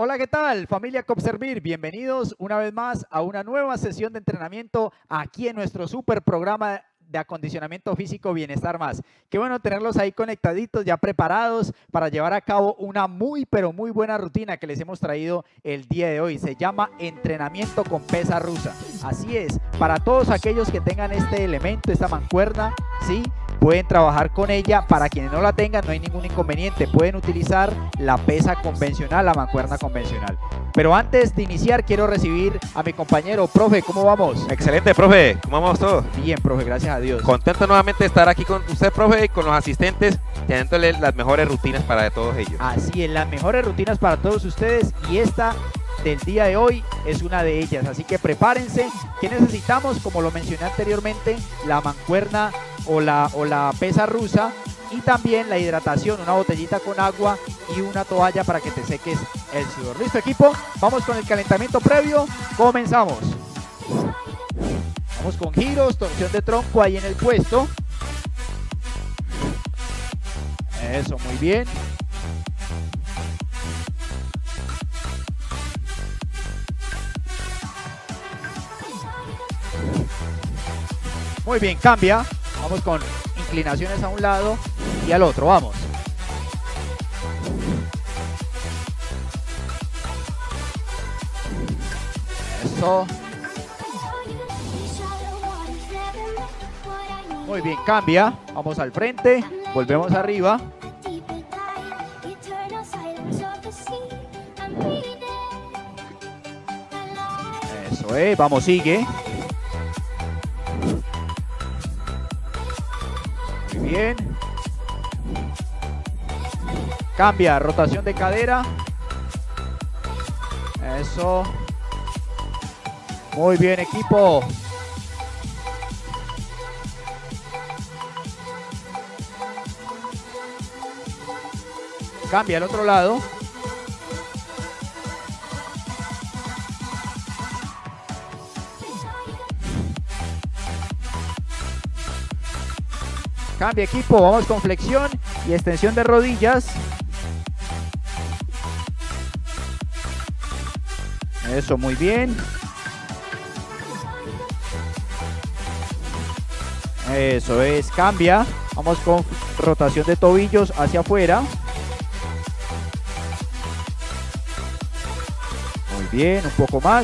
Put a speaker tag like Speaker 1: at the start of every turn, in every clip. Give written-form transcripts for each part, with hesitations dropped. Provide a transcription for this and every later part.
Speaker 1: Hola, ¿qué tal? Familia Copservir, bienvenidos una vez más a una nueva sesión de entrenamiento aquí en nuestro super programa de acondicionamiento físico Bienestar Más. Qué bueno tenerlos ahí conectaditos, ya preparados para llevar a cabo una pero muy buena rutina que les hemos traído el día de hoy. Se llama entrenamiento con pesa rusa. Así es, para todos aquellos que tengan este elemento, esta mancuerna, ¿sí? Pueden trabajar con ella. Para quienes no la tengan, no hay ningún inconveniente. Pueden utilizar la pesa convencional, la mancuerna convencional. Pero antes de iniciar, quiero recibir a mi compañero. Profe, ¿cómo vamos?
Speaker 2: Excelente, profe. ¿Cómo vamos todos?
Speaker 1: Bien, profe, gracias a Dios.
Speaker 2: Contento nuevamente de estar aquí con usted, profe, y con los asistentes, teniéndole las mejores rutinas para todos ellos.
Speaker 1: Así es, las mejores rutinas para todos ustedes, y esta del día de hoy es una de ellas. Así que prepárense. ¿Qué necesitamos? Como lo mencioné anteriormente, la mancuerna o la pesa rusa, y también la hidratación, una botellita con agua y una toalla para que te seques el sudor. ¿Listo, equipo? Vamos con el calentamiento previo. Comenzamos. Vamos con giros, torsión de tronco ahí en el puesto. Eso, muy bien. Muy bien, cambia. Vamos con inclinaciones a un lado y al otro, vamos. Eso. Muy bien, cambia. Vamos al frente, volvemos arriba. Eso es, vamos, sigue. Muy bien. Cambia, rotación de cadera. Eso. Muy bien, equipo. Cambia al otro lado. Cambia, equipo. Vamos con flexión y extensión de rodillas. Eso, muy bien. Eso es, cambia. Vamos con rotación de tobillos hacia afuera. Muy bien, un poco más.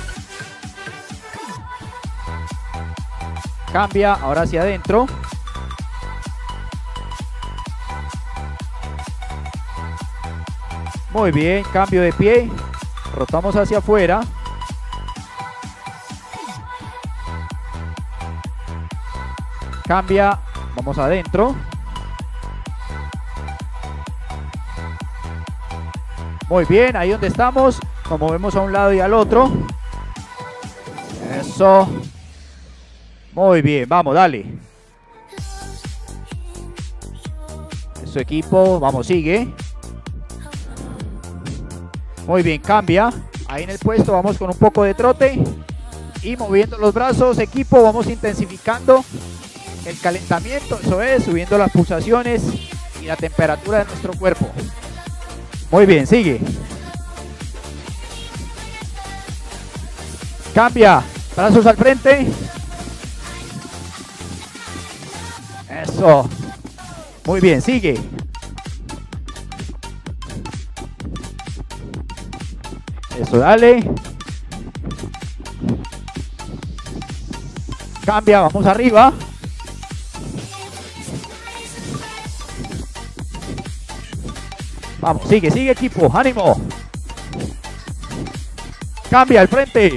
Speaker 1: Cambia, ahora hacia adentro. Muy bien, cambio de pie. Rotamos hacia afuera. Cambia, vamos adentro. Muy bien, ahí donde estamos, nos movemos a un lado y al otro. Eso. Muy bien, vamos, dale. Eso, equipo, vamos, sigue. Muy bien, cambia. Ahí en el puesto vamos con un poco de trote. Y moviendo los brazos, equipo, vamos intensificando el calentamiento. Eso es, subiendo las pulsaciones y la temperatura de nuestro cuerpo. Muy bien, sigue. Cambia, brazos al frente. Eso. Muy bien, sigue. Eso, dale. Cambia, vamos arriba. Vamos, sigue, sigue, equipo, ánimo. Cambia al frente.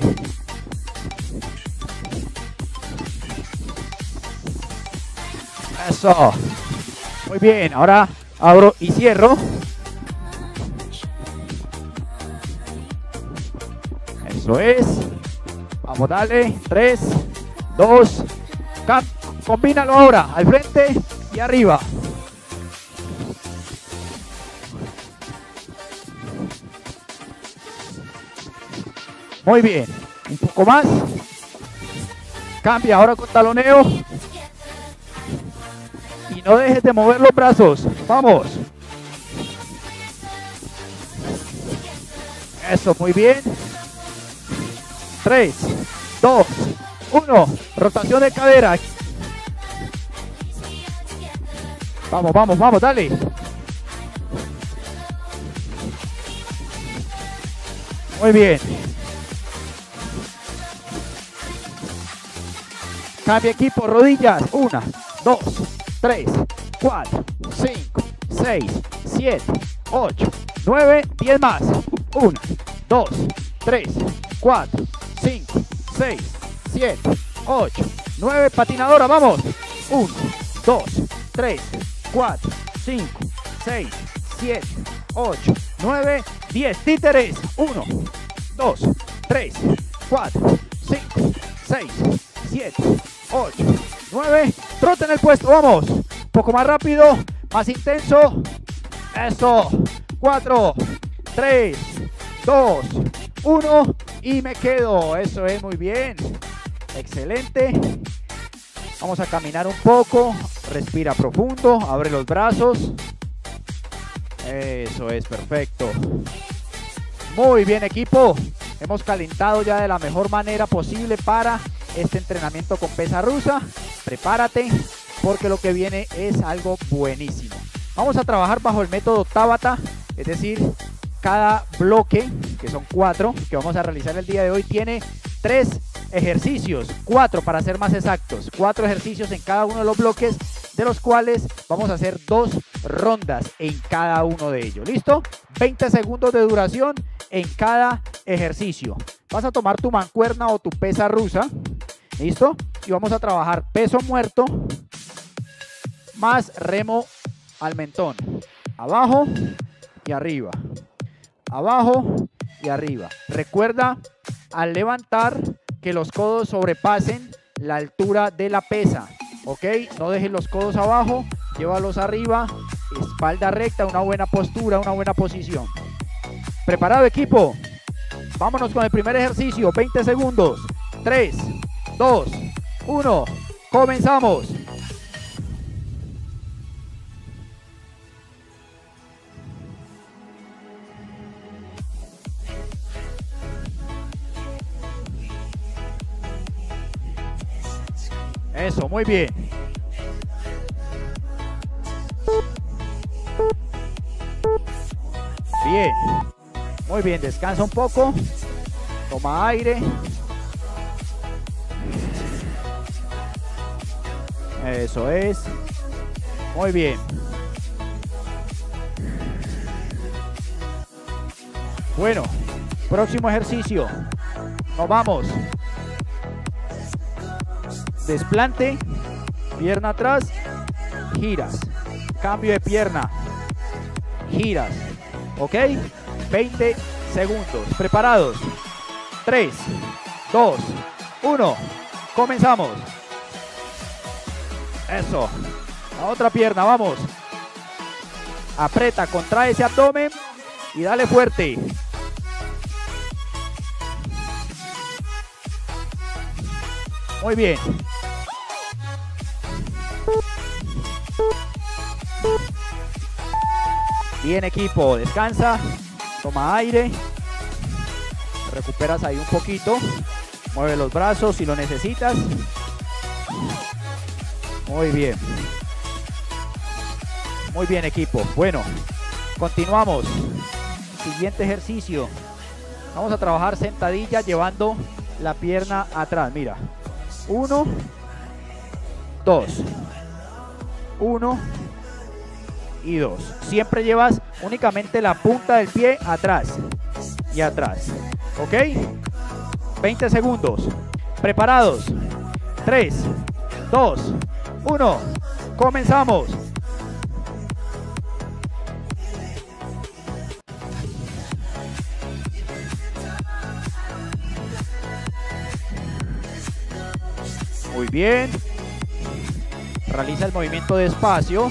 Speaker 1: Eso. Muy bien, ahora abro y cierro. Eso es. Vamos, dale. 3, 2. Combínalo ahora. Al frente y arriba. Muy bien. Un poco más. Cambia ahora con taloneo. Y no dejes de mover los brazos. Vamos. Eso, muy bien. 3, 2, 1. Rotación de cadera. Vamos, vamos, vamos, dale. Muy bien. Cambia equipo, rodillas. 1, 2, 3, 4, 5, 6, 7, 8, 9, 10 más. 1, 2, 3, 4, 5, 6, 7, 8, 9. Patinadora, vamos. 1, 2, 3, 4, 5, 6, 7, 8, 9, 10. Títeres. 1, 2, 3, 4, 5, 6, 7, 8, 9. Trote en el puesto, vamos. Un poco más rápido, más intenso. Eso. 4, 3, 2, 1. Y me quedo. Eso es, muy bien. Excelente. Vamos a caminar un poco. Respira profundo. Abre los brazos. Eso es, perfecto. Muy bien, equipo. Hemos calentado ya de la mejor manera posible para este entrenamiento con pesa rusa. Prepárate porque lo que viene es algo buenísimo. Vamos a trabajar bajo el método Tabata, es decir, cada bloque, que son 4, que vamos a realizar el día de hoy, tiene 3 ejercicios, 4 para ser más exactos, 4 ejercicios en cada uno de los bloques, de los cuales vamos a hacer 2 rondas en cada uno de ellos. ¿Listo? 20 segundos de duración en cada ejercicio. Vas a tomar tu mancuerna o tu pesa rusa. ¿Listo? Y vamos a trabajar peso muerto más remo al mentón. Abajo y arriba. Abajo y arriba. Recuerda al levantar que los codos sobrepasen la altura de la pesa. ¿Ok? No dejes los codos abajo, llévalos arriba, espalda recta, una buena postura, una buena posición. ¿Preparado, equipo? Vámonos con el primer ejercicio, 20 segundos. 3, 2, 1, comenzamos. Eso, muy bien. Bien. Muy bien, descansa un poco. Toma aire. Eso es. Muy bien. Bueno, próximo ejercicio. Nos vamos. Desplante, pierna atrás, giras, cambio de pierna, giras, ¿ok? 20 segundos, preparados, 3, 2, 1, comenzamos. Eso, la otra pierna, vamos. Aprieta, contrae ese abdomen y dale fuerte. Muy bien. Bien, equipo, descansa, toma aire, recuperas ahí un poquito, mueve los brazos si lo necesitas. Muy bien. Muy bien, equipo. Bueno, continuamos. Siguiente ejercicio. Vamos a trabajar sentadilla llevando la pierna atrás. Mira. 1, 2, 1 y 2. Siempre llevas únicamente la punta del pie atrás y atrás. ¿Ok? 20 segundos. Preparados. 3, 2, 1. Comenzamos. Muy bien. Realiza el movimiento despacio.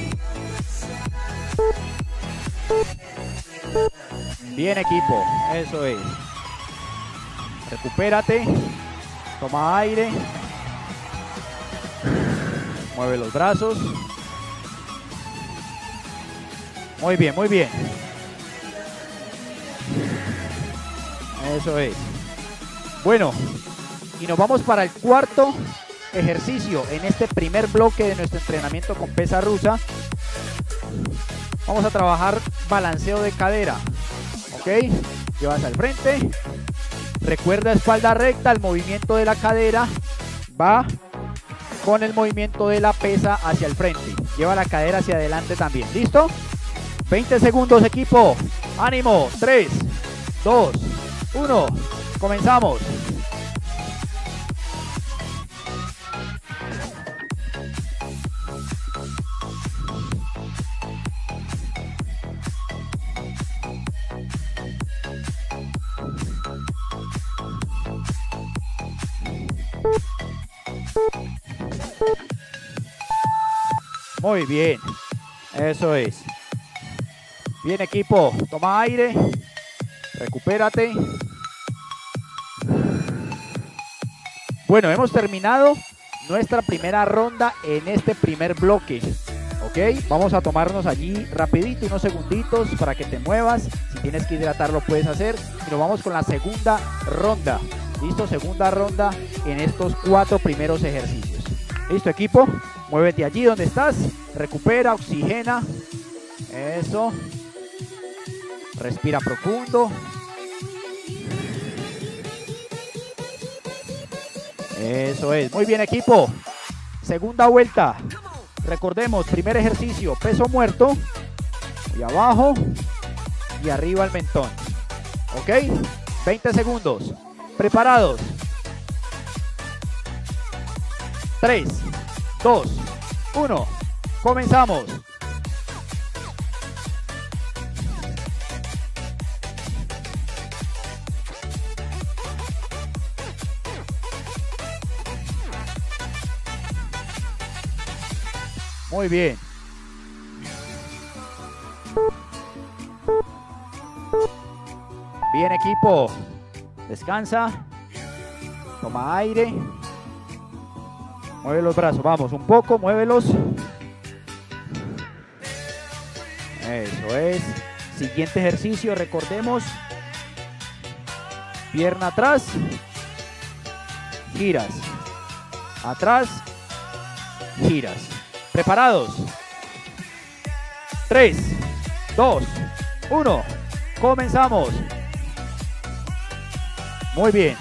Speaker 1: Bien, equipo. Eso es. Recupérate. Toma aire. Mueve los brazos. Muy bien, muy bien. Eso es. Bueno, y nos vamos para el cuarto ejercicio en este primer bloque de nuestro entrenamiento con pesa rusa. Vamos a trabajar balanceo de cadera. Ok, llevas al frente. Recuerda espalda recta, el movimiento de la cadera va con el movimiento de la pesa hacia el frente. Lleva la cadera hacia adelante también. ¿Listo? 20 segundos, equipo. Ánimo. 3, 2, 1. Comenzamos. Muy bien, eso es. Bien, equipo, toma aire, recupérate. Bueno, hemos terminado nuestra primera ronda en este primer bloque. Ok, vamos a tomarnos allí rapidito unos segunditos para que te muevas. Si tienes que hidratar lo puedes hacer. Y nos vamos con la segunda ronda. Listo, segunda ronda en estos 4 primeros ejercicios. Listo, equipo, muévete allí donde estás, recupera, oxigena, eso, respira profundo, eso es, muy bien, equipo, segunda vuelta, recordemos, primer ejercicio, peso muerto, y abajo y arriba el mentón, ok, 20 segundos, preparados. 3, 2, 1, comenzamos. Muy bien. Bien, equipo. Descansa. Toma aire. Mueve los brazos, vamos, un poco, muévelos. Eso es. Siguiente ejercicio, recordemos. Pierna atrás. Giras. Atrás. Giras. ¿Preparados? 3, 2, 1. Comenzamos. Muy bien.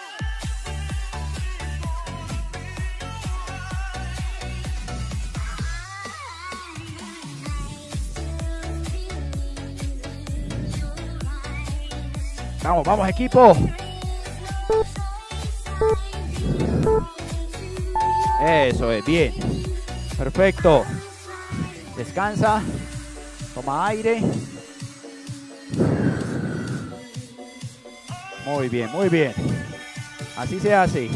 Speaker 1: Vamos, vamos, equipo. Eso es, bien. Perfecto. Descansa. Toma aire. Muy bien, muy bien. Así se hace.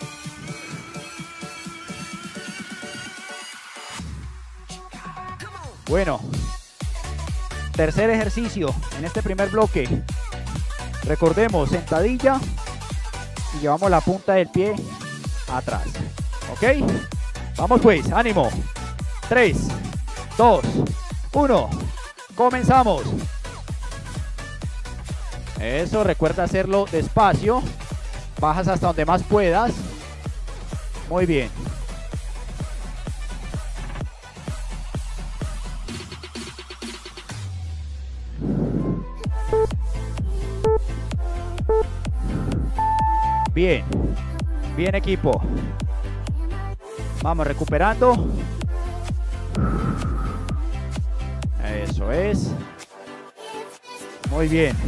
Speaker 1: Bueno. Tercer ejercicio en este primer bloque. Recordemos, sentadilla y llevamos la punta del pie atrás. ¿Ok? Vamos pues, ánimo. 3, 2, 1. Comenzamos. Eso, recuerda hacerlo despacio. Bajas hasta donde más puedas. Muy bien. Bien, bien, equipo. Vamos recuperando. Eso es. Muy bien.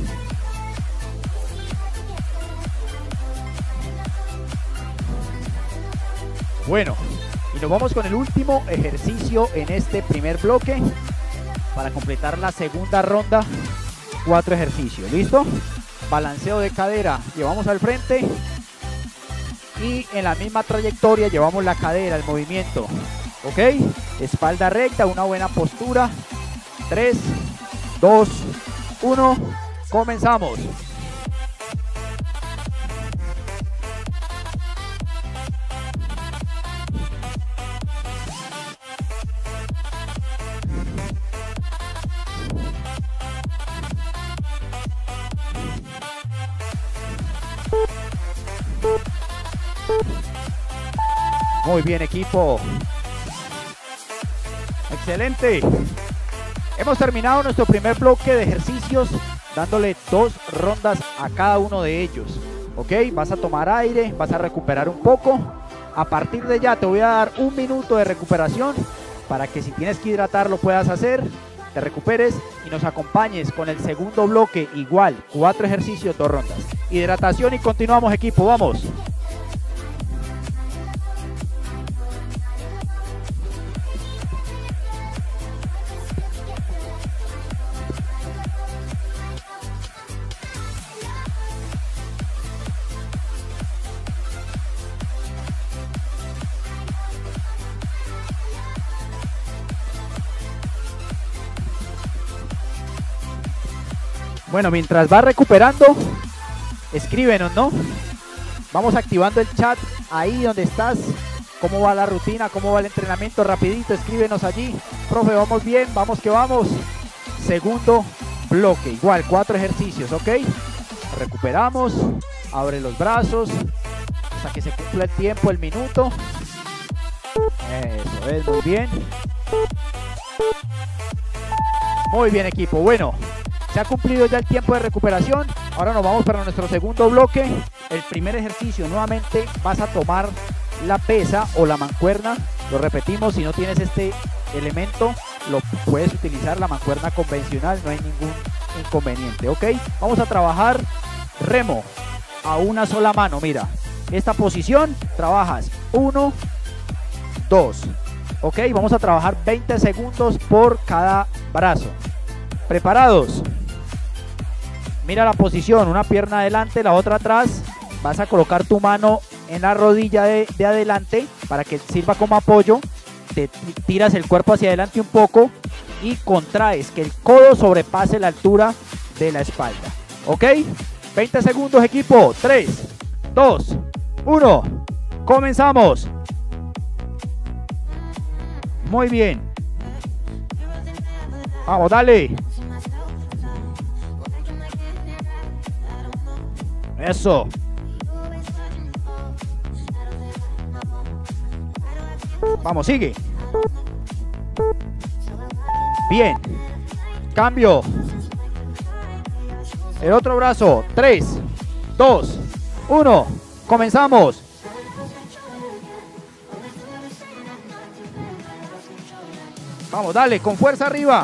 Speaker 1: Bueno, y nos vamos con el último ejercicio en este primer bloque para completar la segunda ronda. 4 ejercicios, ¿listo? Balanceo de cadera, llevamos al frente y en la misma trayectoria llevamos la cadera, el movimiento, ¿ok? Espalda recta, una buena postura. 3, 2, 1, comenzamos. Muy bien, equipo. Excelente. Hemos terminado nuestro primer bloque de ejercicios dándole 2 rondas a cada uno de ellos. Ok, vas a tomar aire, vas a recuperar un poco. A partir de ya te voy a dar 1 minuto de recuperación para que si tienes que hidratar lo puedas hacer, te recuperes y nos acompañes con el segundo bloque, igual, 4 ejercicios, 2 rondas. Hidratación y continuamos, equipo, vamos. Bueno, mientras vas recuperando, escríbenos, ¿no? Vamos activando el chat ahí donde estás. ¿Cómo va la rutina? ¿Cómo va el entrenamiento? Rapidito, escríbenos allí. Profe, vamos bien, vamos que vamos. Segundo bloque, igual, 4 ejercicios, ¿ok? Recuperamos, abre los brazos hasta que se cumpla el tiempo, el minuto. Eso es, muy bien. Muy bien, equipo, bueno. Se ha cumplido ya el tiempo de recuperación. Ahora nos vamos para nuestro segundo bloque. El primer ejercicio, nuevamente vas a tomar la pesa o la mancuerna. Lo repetimos, si no tienes este elemento, lo puedes utilizar la mancuerna convencional, no hay ningún inconveniente, ¿ok? Vamos a trabajar remo a una sola mano. Mira, esta posición trabajas 1, 2, ¿ok? Vamos a trabajar 20 segundos por cada brazo. ¿Preparados? Mira la posición, una pierna adelante, la otra atrás. Vas a colocar tu mano en la rodilla de adelante para que sirva como apoyo. Te tiras el cuerpo hacia adelante un poco y contraes, que el codo sobrepase la altura de la espalda. ¿Ok? 20 segundos, equipo. 3, 2, 1. Comenzamos. Muy bien. Vamos, dale. Eso. Vamos, sigue. Bien. Cambio. El otro brazo. 3, 2, 1. Comenzamos. Vamos, dale, con fuerza arriba.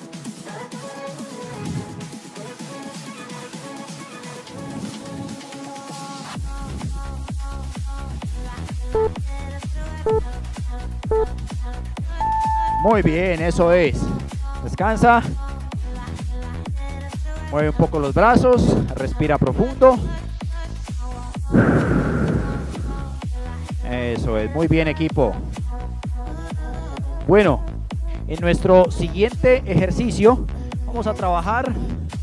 Speaker 1: Muy bien, eso es. Descansa. Mueve un poco los brazos. Respira profundo. Eso es. Muy bien, equipo. Bueno, en nuestro siguiente ejercicio vamos a trabajar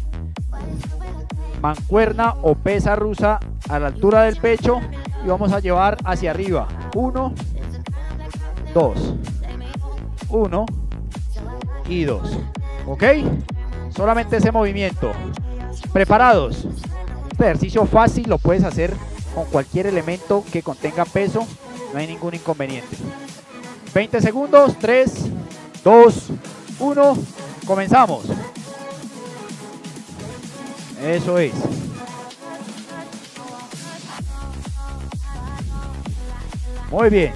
Speaker 1: mancuerna o pesa rusa a la altura del pecho y vamos a llevar hacia arriba. 1, 2, 1 y 2. ¿Ok? Solamente ese movimiento. ¿Preparados? Este ejercicio fácil lo puedes hacer con cualquier elemento que contenga peso. No hay ningún inconveniente. 20 segundos. 3, 2, 1. Comenzamos. Eso es. Muy bien.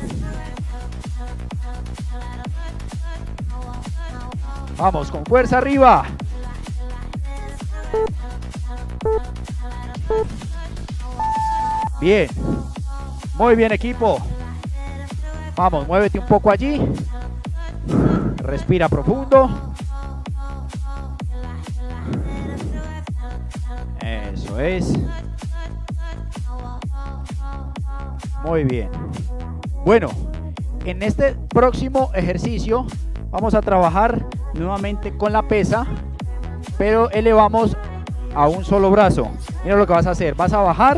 Speaker 1: Vamos, con fuerza arriba. Bien. Muy bien, equipo. Vamos, muévete un poco allí. Respira profundo. Eso es. Muy bien. Bueno, en este próximo ejercicio vamos a trabajar nuevamente con la pesa, pero elevamos a un solo brazo. Mira lo que vas a hacer. Vas a bajar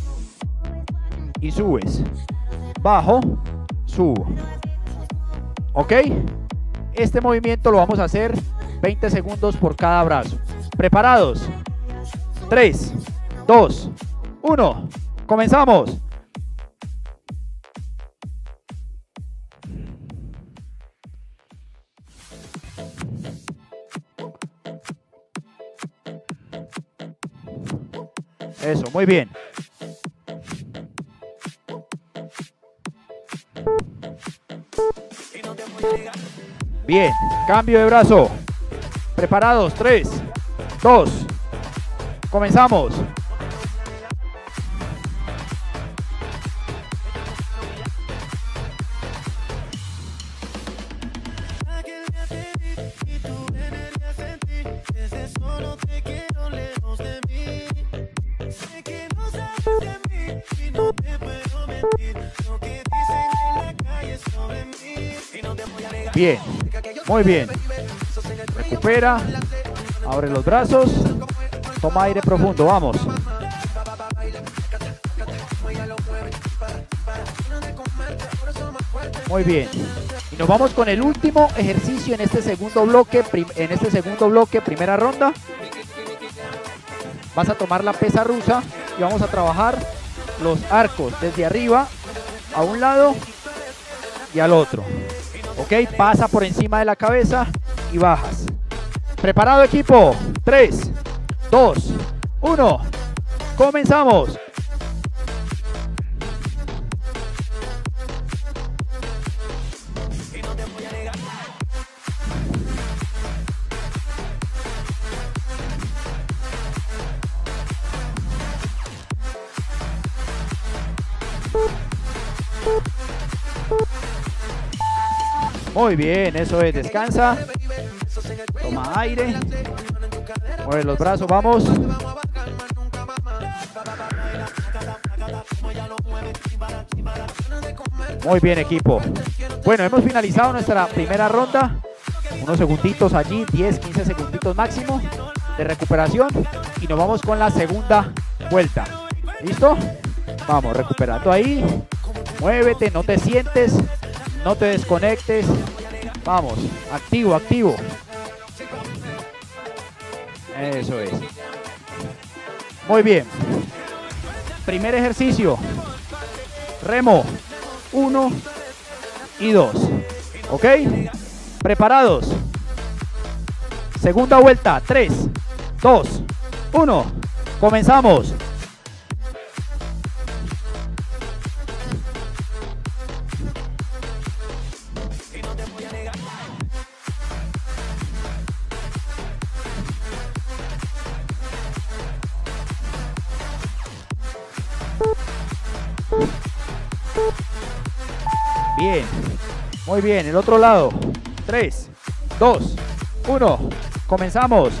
Speaker 1: y subes. Bajo, subo. ¿Ok? Este movimiento lo vamos a hacer 20 segundos por cada brazo. ¿Preparados? 3, 2, 1. Comenzamos. Eso, muy bien. Bien, cambio de brazo. Preparados, 3, 2, comenzamos. Bien, muy bien. Recupera, abre los brazos, toma aire profundo, vamos. Muy bien. Y nos vamos con el último ejercicio en este segundo bloque, primera ronda. Vas a tomar la pesa rusa y vamos a trabajar los arcos desde arriba a un lado y al otro. Ok, pasa por encima de la cabeza y bajas. ¿Preparado, equipo? 3, 2, 1. Comenzamos. Muy bien, eso es, descansa, toma aire, mueve los brazos, vamos. Muy bien, equipo. Bueno, hemos finalizado nuestra primera ronda, unos segunditos allí, 10, 15 segunditos máximo de recuperación y nos vamos con la segunda vuelta. ¿Listo? Vamos, recuperando ahí, muévete, no te sientes. No te desconectes. Vamos, activo, activo. Eso es. Muy bien. Primer ejercicio. Remo 1 y 2. ¿Ok? ¿Preparados? Segunda vuelta. 3, 2, 1. Comenzamos. Bien, muy bien, el otro lado. 3, 2, 1, comenzamos.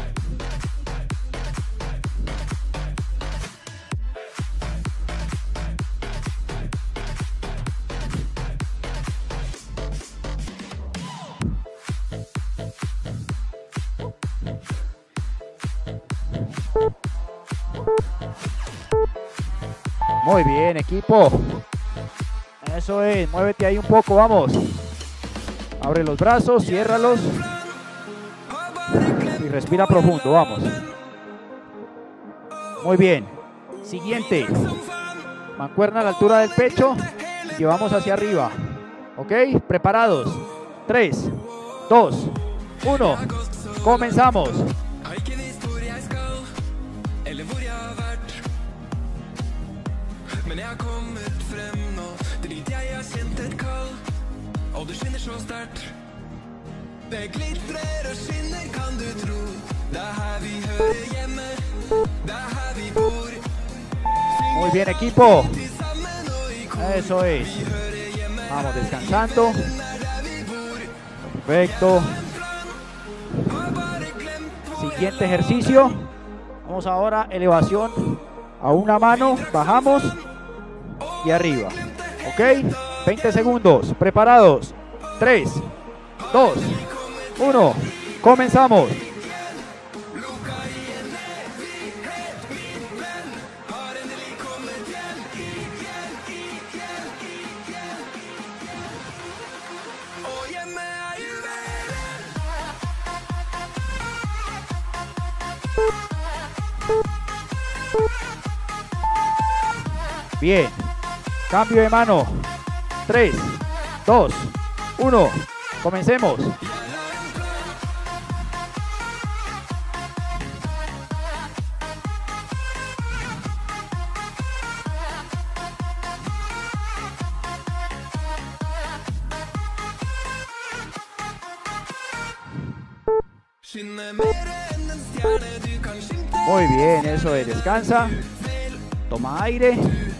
Speaker 1: Muy bien, equipo. Eso es, muévete ahí un poco, vamos. Abre los brazos, ciérralos. Y respira profundo, vamos. Muy bien. Siguiente. Mancuerna a la altura del pecho. Y llevamos hacia arriba. ¿Ok? Preparados. 3, 2, 1. Comenzamos. Muy bien, equipo. Eso es. Vamos descansando. Perfecto. Siguiente ejercicio. Vamos ahora, elevación a una mano. Bajamos y arriba. ¿Ok? 20 segundos. Preparados. 3, 2, 1. Comenzamos. Bien. Cambio de mano. 3, 2, 1. Comencemos. Muy bien, eso es, descansa, toma aire.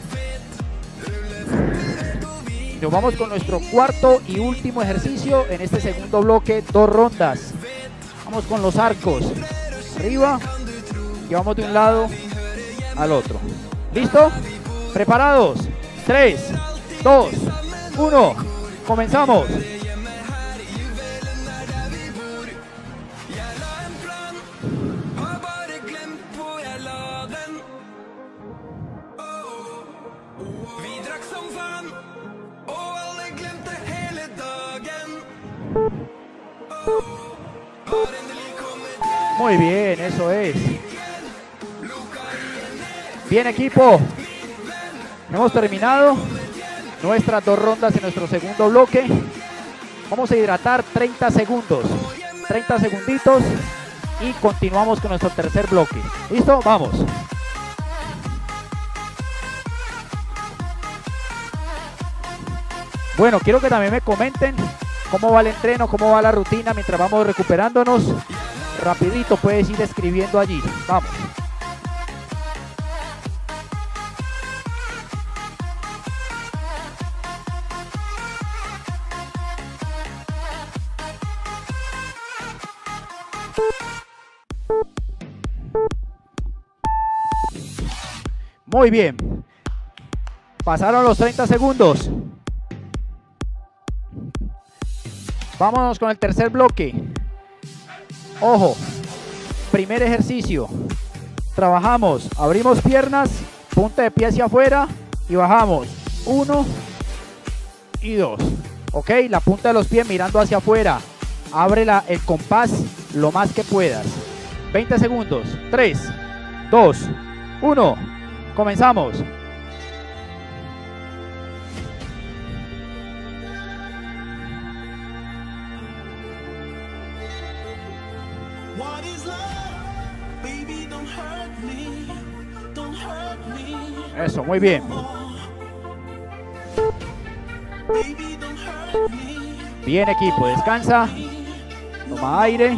Speaker 1: Nos vamos con nuestro cuarto y último ejercicio en este segundo bloque, 2 rondas. Vamos con los arcos, arriba, y vamos de un lado al otro. ¿Listo? ¿Preparados? 3, 2, 1, comenzamos. Muy bien, eso es. Bien, equipo. Hemos terminado nuestras 2 rondas en nuestro segundo bloque. Vamos a hidratar 30 segundos. 30 segunditos y continuamos con nuestro tercer bloque. ¿Listo? Vamos. Bueno, quiero que también me comenten cómo va el entreno, cómo va la rutina mientras vamos recuperándonos. Rapidito puedes ir escribiendo allí. Vamos. Muy bien. Pasaron los 30 segundos. Vámonos con el tercer bloque. Ojo, primer ejercicio. Trabajamos, abrimos piernas, punta de pie hacia afuera y bajamos. 1 y 2. Ok, la punta de los pies mirando hacia afuera. Abre el compás lo más que puedas. 20 segundos. 3, 2, 1. Comenzamos. Eso, muy bien. Bien, equipo, descansa. Toma aire.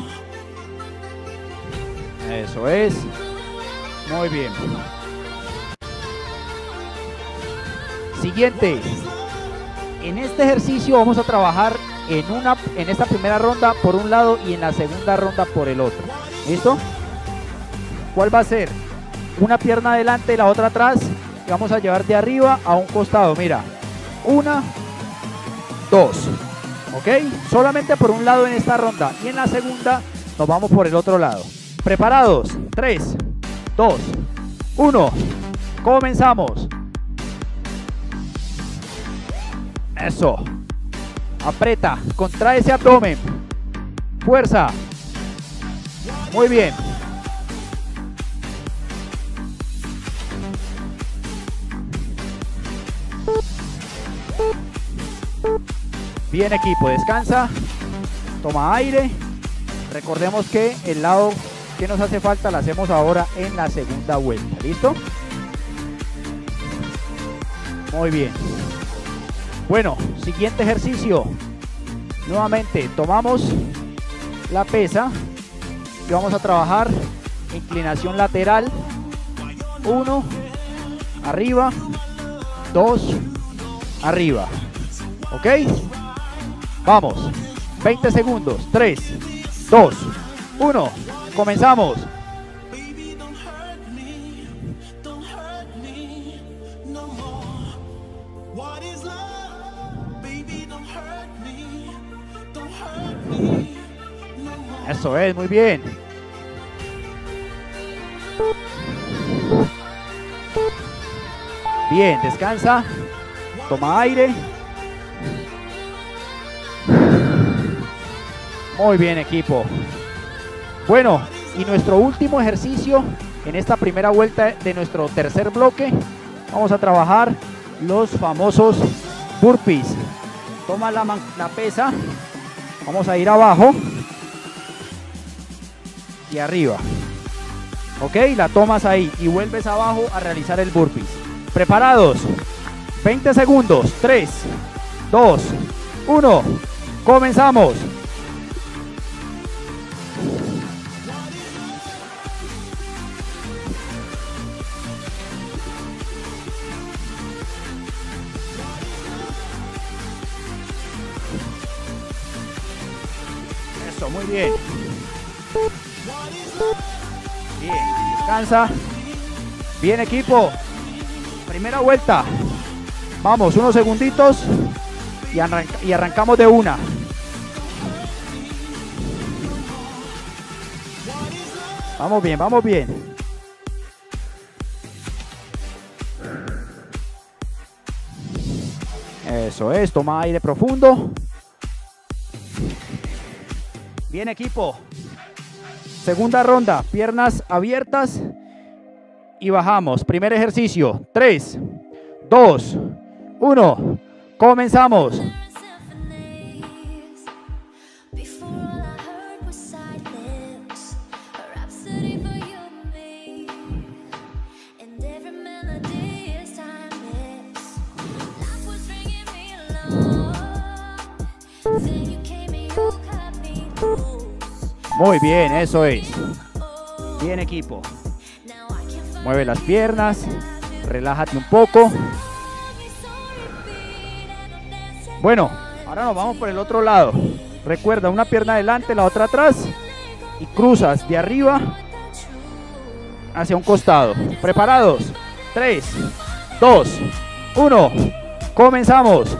Speaker 1: Eso es. Muy bien. Siguiente. En este ejercicio vamos a trabajar en esta primera ronda por un lado y en la segunda ronda por el otro. ¿Listo? ¿Cuál va a ser? Una pierna adelante y la otra atrás. Y vamos a llevar de arriba a un costado. Mira. 1, 2. ¿Ok? Solamente por un lado en esta ronda. Y en la segunda nos vamos por el otro lado. ¿Preparados? 3, 2, 1. Comenzamos. Eso. Aprieta. Contrae ese abdomen. Fuerza. Muy bien. Bien, equipo, descansa, toma aire. Recordemos que el lado que nos hace falta lo hacemos ahora en la segunda vuelta. ¿Listo? Muy bien. Bueno, siguiente ejercicio. Nuevamente tomamos la pesa y vamos a trabajar inclinación lateral. 1, arriba, 2, arriba. ¿Ok? Vamos. 20 segundos. 3, 2, 1. Comenzamos. Eso es, muy bien. Bien, descansa. Toma aire. Muy bien, equipo. Bueno, y nuestro último ejercicio en esta primera vuelta de nuestro tercer bloque, vamos a trabajar los famosos burpees. Toma la pesa, vamos a ir abajo y arriba. Ok, la tomas ahí y vuelves abajo a realizar el burpees. ¿Preparados? 20 segundos. 3, 2, 1. Comenzamos. Eso, muy bien. Bien, descansa. Bien, equipo. Primera vuelta. Vamos, unos segunditos y arrancamos de una. Vamos bien, vamos bien. Eso es, toma aire profundo. Bien, equipo. Segunda ronda, piernas abiertas y bajamos. Primer ejercicio, 3, 2, 1. Comenzamos. Muy bien, eso es. Bien, equipo. Mueve las piernas, relájate un poco. Bueno, ahora nos vamos por el otro lado. Recuerda, una pierna adelante, la otra atrás y cruzas de arriba hacia un costado. ¿Preparados? 3, 2, 1. Comenzamos.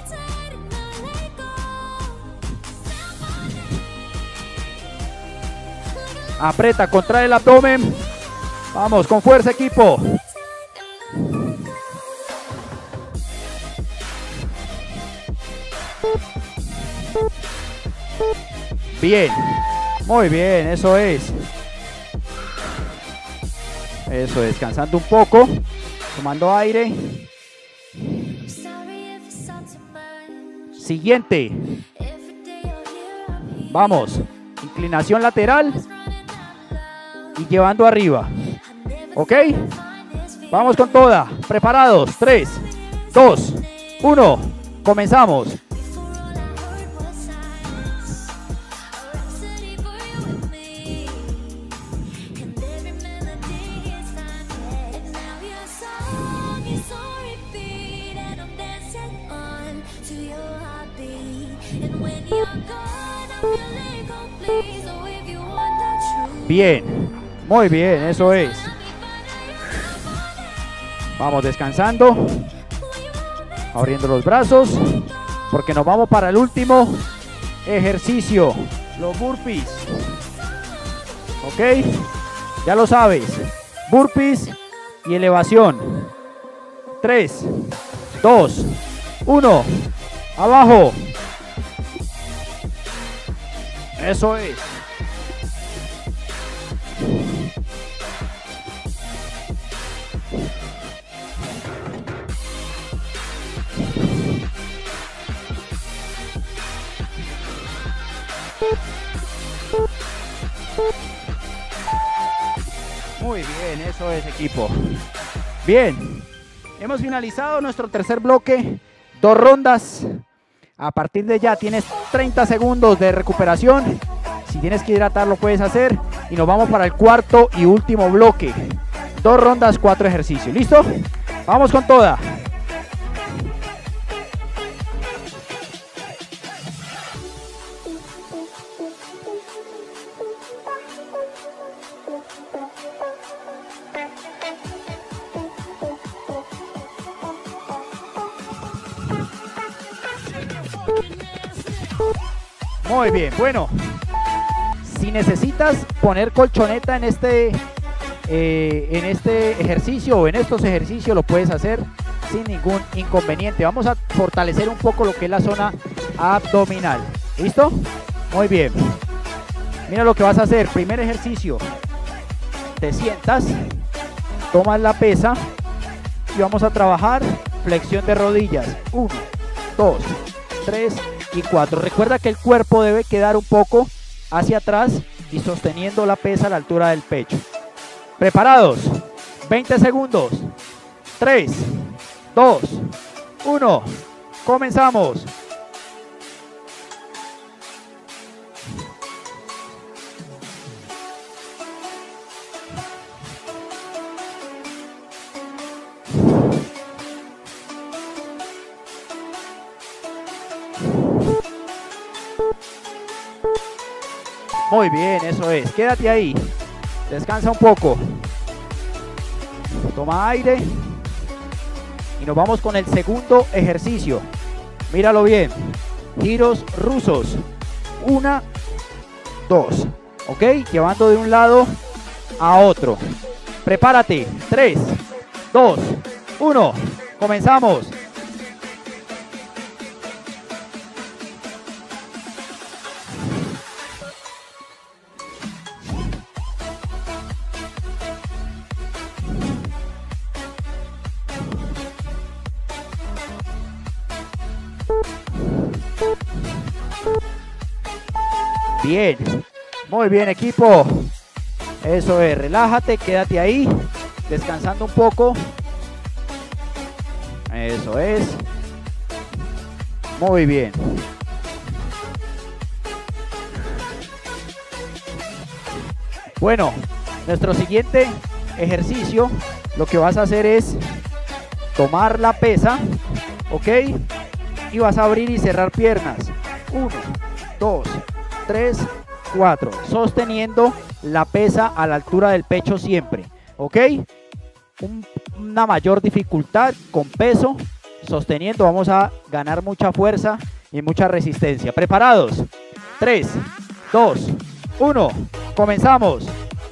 Speaker 1: Aprieta, contrae el abdomen. Vamos, con fuerza, equipo. Bien, muy bien, eso es. Eso, descansando un poco, tomando aire. Siguiente. Vamos, inclinación lateral y llevando arriba. ¿Ok? Vamos con toda. Preparados. 3, 2, 1. Comenzamos. Bien, muy bien, eso es. Vamos descansando, abriendo los brazos, porque nos vamos para el último ejercicio, los burpees. Ok, ya lo sabes, burpees y elevación. 3, 2, 1, abajo. Eso es. Muy bien, eso es, equipo. Bien, hemos finalizado nuestro tercer bloque, 2 rondas. A partir de ya tienes 30 segundos de recuperación. Si tienes que hidratar lo puedes hacer. Y nos vamos para el cuarto y último bloque. 2 rondas, 4 ejercicios. ¿Listo? Vamos con toda. Muy bien, bueno, si necesitas poner colchoneta en este ejercicio o en estos ejercicios, lo puedes hacer sin ningún inconveniente. Vamos a fortalecer un poco lo que es la zona abdominal. ¿Listo? Muy bien. Mira lo que vas a hacer. Primer ejercicio. Te sientas, tomas la pesa y vamos a trabajar flexión de rodillas. 1, 2, 3 y 4. Recuerda que el cuerpo debe quedar un poco hacia atrás y sosteniendo la pesa a la altura del pecho. ¿Preparados? 20 segundos. 3, 2, 1. Comenzamos. Muy bien, eso es. Quédate ahí. Descansa un poco. Toma aire. Y nos vamos con el segundo ejercicio. Míralo bien. Giros rusos. 1, 2. ¿Ok? Llevando de un lado a otro. Prepárate. 3, 2, 1. Comenzamos. Bien, muy bien equipo, eso es, relájate, quédate ahí, descansando un poco, eso es, muy bien. Bueno, nuestro siguiente ejercicio, lo que vas a hacer es tomar la pesa, ¿ok? Y vas a abrir y cerrar piernas, 1, 2, 3, 4, sosteniendo la pesa a la altura del pecho siempre, ¿ok? Una mayor dificultad con peso, sosteniendo, vamos a ganar mucha fuerza y mucha resistencia. ¿Preparados? 3, 2, 1, comenzamos.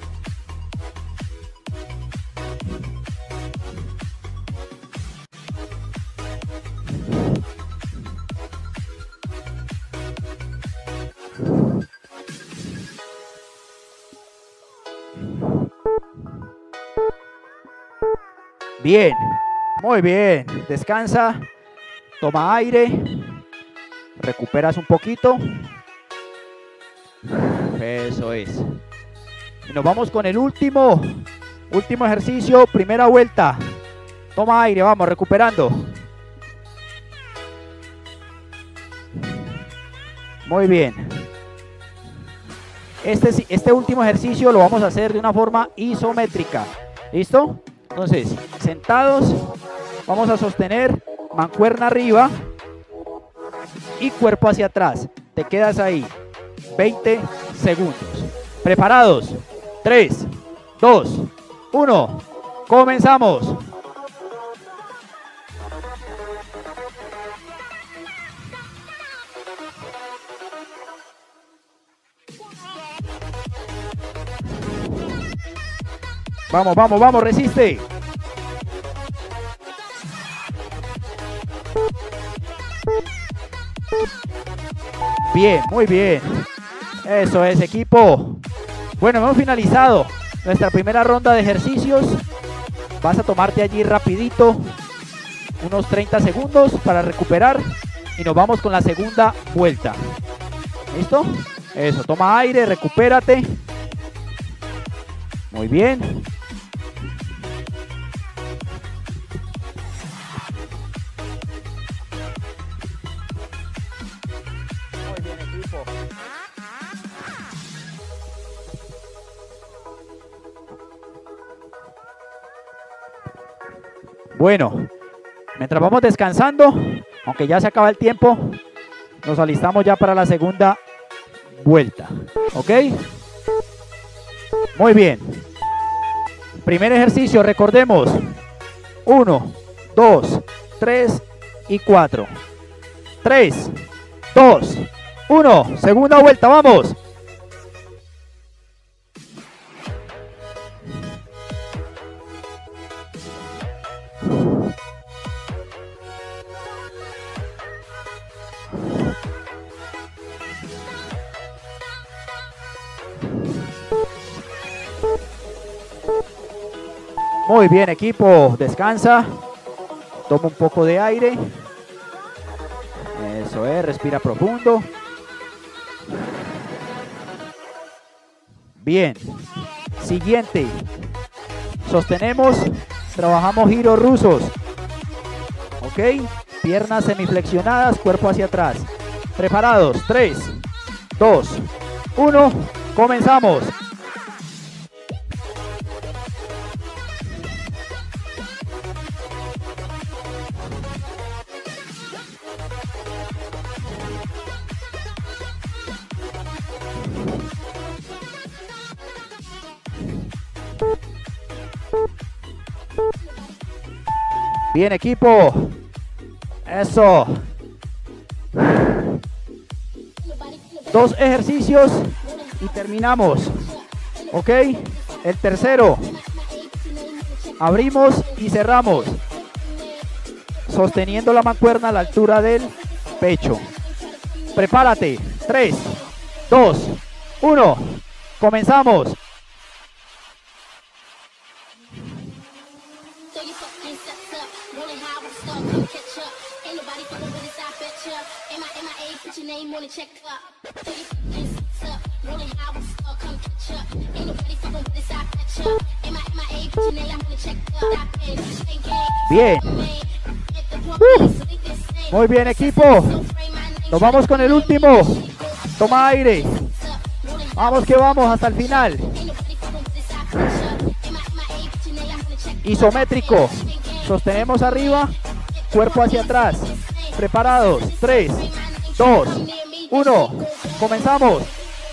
Speaker 1: Bien, muy bien, descansa, toma aire, recuperas un poquito, eso es. Y nos vamos con el último ejercicio, primera vuelta, toma aire, vamos, recuperando. Muy bien. Este último ejercicio lo vamos a hacer de una forma isométrica, ¿listo? Entonces, sentados, vamos a sostener mancuerna arriba y cuerpo hacia atrás. Te quedas ahí, 20 segundos. ¿Preparados? 3, 2, 1, comenzamos. Vamos, vamos, vamos, resiste. Bien, muy bien. Eso es, equipo. Bueno, hemos finalizado nuestra primera ronda de ejercicios. Vas a tomarte allí rapidito unos 30 segundos para recuperar y nos vamos con la segunda vuelta. ¿Listo? Eso, toma aire, recupérate. Muy bien. Bueno, mientras vamos descansando, aunque ya se acaba el tiempo, nos alistamos ya para la segunda vuelta, ¿ok? Muy bien. Primer ejercicio, recordemos, 1, 2, 3 y 4. 3, 2, 1, segunda vuelta, vamos. Muy bien, equipo, descansa, toma un poco de aire, eso es, respira profundo. Bien, siguiente, sostenemos, trabajamos giros rusos, ok, piernas semiflexionadas, cuerpo hacia atrás. Preparados, 3, 2, 1, comenzamos. Bien, equipo. Eso. 2 ejercicios y terminamos. Ok. El tercero. Abrimos y cerramos. Sosteniendo la mancuerna a la altura del pecho. Prepárate. 3, 2, 1. Comenzamos. Bien. Muy bien, equipo. Nos vamos con el último. Toma aire. Vamos que vamos hasta el final. Isométrico. Sostenemos arriba. Cuerpo hacia atrás. Preparados. 3, 2, 1. Comenzamos.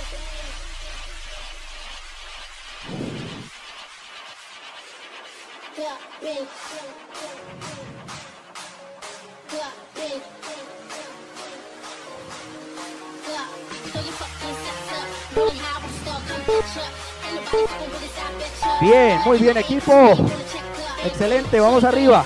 Speaker 1: Bien, muy bien, equipo. Excelente, vamos arriba.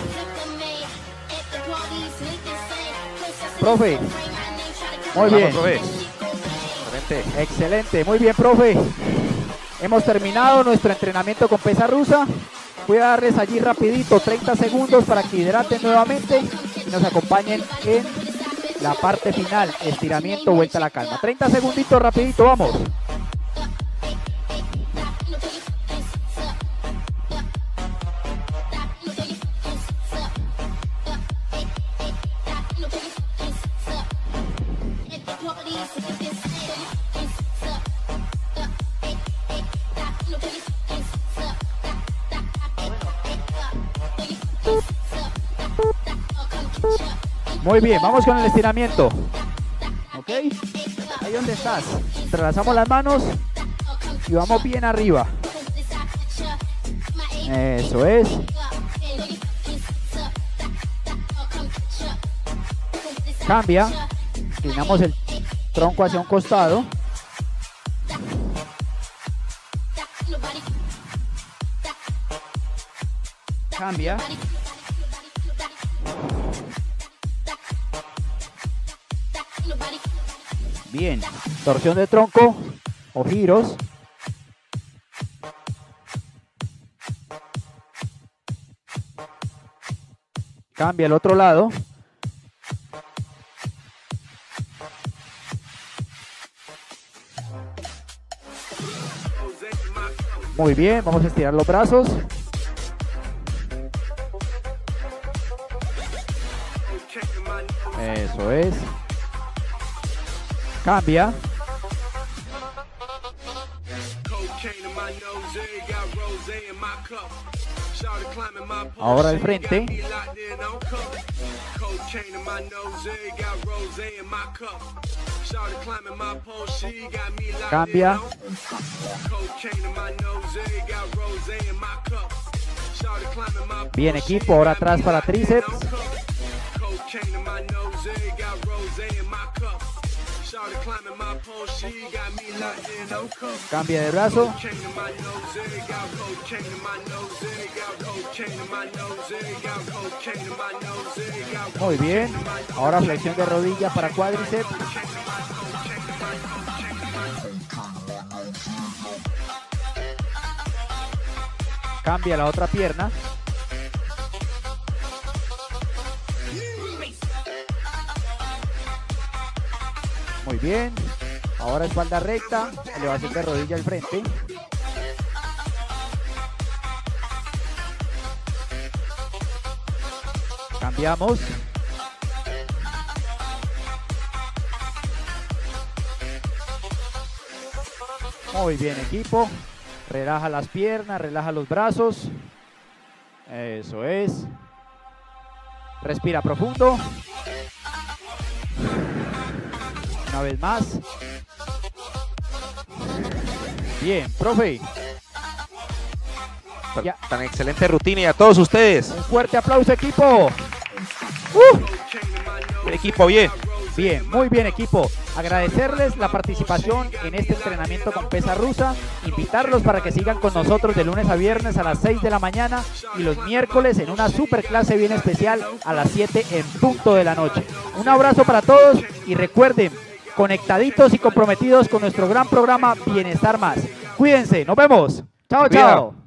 Speaker 1: Profe. Muy bien.
Speaker 2: Profe.
Speaker 1: Excelente, muy bien, profe. Hemos terminado nuestro entrenamiento con pesa rusa. Voy a darles allí rapidito 30 segundos para que hidraten nuevamente y nos acompañen en la parte final, estiramiento, vuelta a la calma. 30 segunditos rapidito, vamos. Muy bien, vamos con el estiramiento. Ok, ahí donde estás. Entrelazamos las manos y vamos bien arriba. Eso es. Cambia. Inclinamos el tronco hacia un costado. Cambia. Bien, torsión de tronco o giros. Cambia al otro lado. Muy bien, vamos a estirar los brazos. Eso es. Cambia. Ahora al frente. Cambia. Bien, equipo, ahora atrás para tríceps. Cambia de brazo. Muy bien. Ahora flexión de rodilla para cuádriceps. Cambia la otra pierna. Muy bien. Ahora espalda recta, elevación de rodilla al frente. Cambiamos. Muy bien, equipo. Relaja las piernas, relaja los brazos. Eso es. Respira profundo. Una vez más. Bien, profe.
Speaker 2: tan excelente rutina y a todos ustedes.
Speaker 1: Un fuerte aplauso, equipo.
Speaker 2: El equipo bien.
Speaker 1: Bien, muy bien, equipo. Agradecerles la participación en este entrenamiento con pesa rusa, invitarlos para que sigan con nosotros de lunes a viernes a las 6 de la mañana y los miércoles en una super clase bien especial a las 7 en punto de la noche. Un abrazo para todos y recuerden, conectaditos y comprometidos con nuestro gran programa Bienestar Más. Cuídense, nos vemos. Chao,
Speaker 2: Cuidado.
Speaker 1: chao.